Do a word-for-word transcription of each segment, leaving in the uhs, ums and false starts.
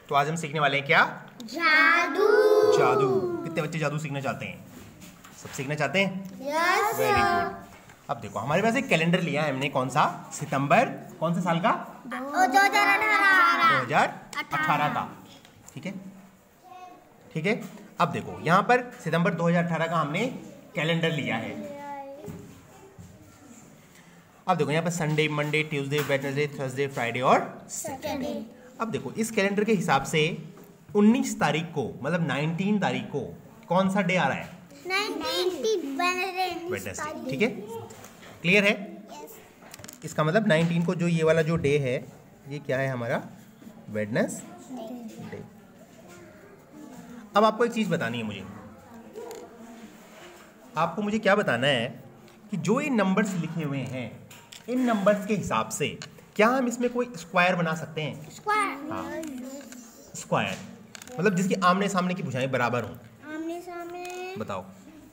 तो आज हम सीखने वाले हैं क्या? जादू। जादू। कितने बच्चे जादू सीखना चाहते हैं? सब सीखना चाहते हैं? Yes very good. अब देखो हमारे पास एक कैलेंडर लिया है हमने, कौन सा? सितंबर कौन से साल का? दो हजार अठारह का। ठीक है, ठीक है। अब देखो यहाँ पर सितंबर दो हज़ार अठारह का हमने कैलेंडर लिया है। अब देखो यहाँ पर Sunday, Monday, Tuesday, Wednesday, Thursday, Friday और सैटरडे। अब देखो इस कैलेंडर के हिसाब से उन्नीस तारीख को, मतलब उन्नीस तारीख को कौन सा डे आ रहा है? वेडनेसडे। ठीक है, क्लियर है? yes. इसका मतलब उन्नीस को जो ये वाला जो डे है, ये क्या है हमारा? वेडनेसडे। अब आपको एक चीज बतानी है मुझे, आपको मुझे क्या बताना है कि जो ये नंबर्स लिखे हुए हैं, इन नंबर्स के हिसाब से क्या हम इसमें कोई स्क्वायर बना सकते हैं? स्क्वायर। हाँ, स्क्वायर मतलब जिसकी आमने सामने की भुजाएं बराबर हों। आमने सामने बताओ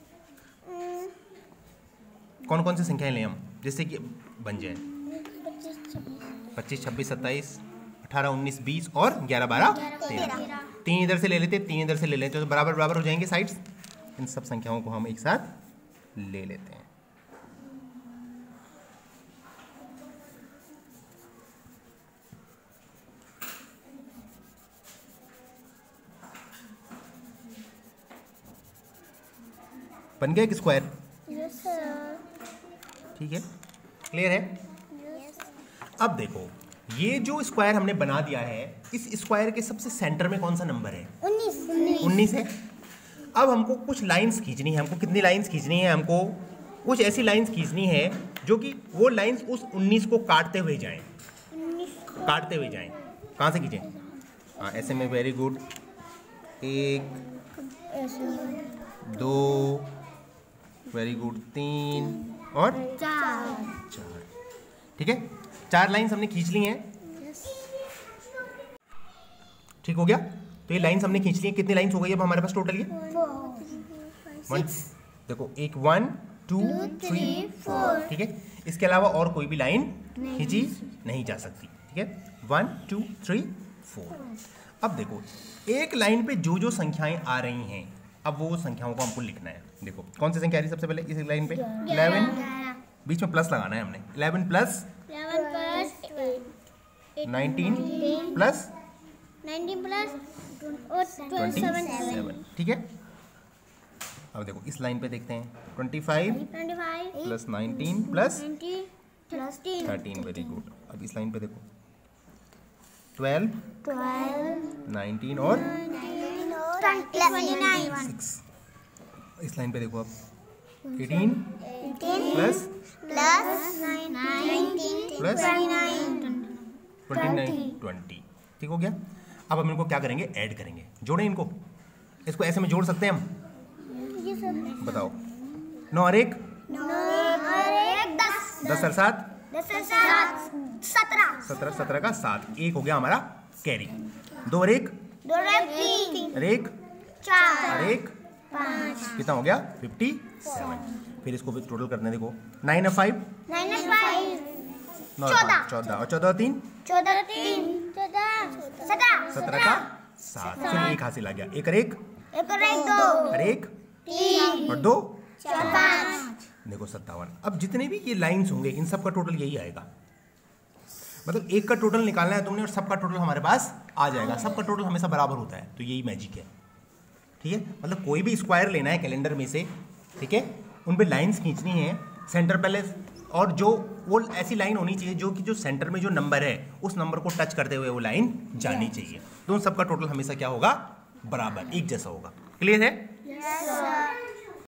कौन कौन सी संख्याएं लें हम जिससे कि बन जाए? पच्चीस, छब्बीस, सत्ताईस, अठारह, उन्नीस, बीस और ग्यारह, बारह, तेरह। तीन इधर से ले लेते, तीन इधर से ले लेते, तो बराबर बराबर हो जाएंगे साइड्स। इन सब संख्याओं को हम एक साथ ले लेते हैं। बन गया एक स्क्वायर। Yes sir. ठीक है, क्लियर है? यस। अब देखो ये जो स्क्वायर हमने बना दिया है, इस स्क्वायर के सबसे सेंटर में कौन सा नंबर है? उन्नीस। उन्नीस है। अब हमको कुछ लाइंस खींचनी है। हमको कितनी लाइंस खींचनी है? हमको कुछ ऐसी लाइंस खींचनी है जो कि वो लाइंस उस उन्नीस को काटते हुए जाएं, काटते हुए जाएं। कहाँ से खींचें? हाँ, ऐसे में। Very good. एक, दो, वेरी गुड, तीन और चार। चार। ठीक है, चार लाइंस हमने खींच ली हैं। ठीक हो गया? तो ये लाइंस हमने खींच ली हैं। कितनी लाइंस हो गई अब हमारे पास टोटल? ये वन, देखो एक, वन, टू, थ्री, फोर। ठीक है, इसके अलावा और कोई भी लाइन खींची नहीं जा सकती। ठीक है, वन, टू, थ्री, फोर। अब देखो एक लाइन पे जो जो संख्याएं आ रही हैं, अब वो संख्याओं को हमको लिखना है। देखो कौन सी संख्या आ रही है सबसे पहले इस लाइन पे? इलेवन। बीच में प्लस लगाना है हमने। Eleven plus nineteen plus twenty seven. ठीक है, अब देखो इस लाइन पे देखते हैं। Twenty five plus nineteen plus thirteen. Very good. अब इस लाइन पे देखो। ट्वेल्व, नाइनटीन और सिक्स। इस लाइन पे देखो अब। Eighteen plus plus twenty nine, twenty. ठीक हो गया? अब हम इनको क्या करेंगे? ऐड करेंगे, जोड़ें इनको। इसको ऐसे में जोड़ सकते हैं हम? बताओ। नौ और एक दस और सात सत्रह। सत्रह, सत्रह का सात। एक हो गया हमारा कैरी। दो और एक और एक और एक कितना हो गया? Fifty seven. फिर इसको भी टोटल करने देखो। नाइन और फाइव चौदह और चौदह और तीन सत्रह का सात। फिर एक हासिल आ गया। एक और एक और एक और दो देखो सत्तावन। अब जितने भी ये लाइंस होंगे इन सब का टोटल यही आएगा। मतलब एक का टोटल निकालना है तुमने और सबका टोटल हमारे पास आ जाएगा। सबका टोटल हमेशा बराबर होता है, तो यही मैजिक है। ठीक है, मतलब कोई भी स्क्वायर लेना है कैलेंडर में से, ठीक है, उन पे लाइंस खींचनी है सेंटर पहले, और जो वो ऐसी लाइन होनी चाहिए जो कि जो सेंटर में जो नंबर है उस नंबर को टच करते हुए वो लाइन जानी चाहिए। तो उन सबका टोटल हमेशा क्या होगा? बराबर, एक जैसा होगा। क्लियर है? yes,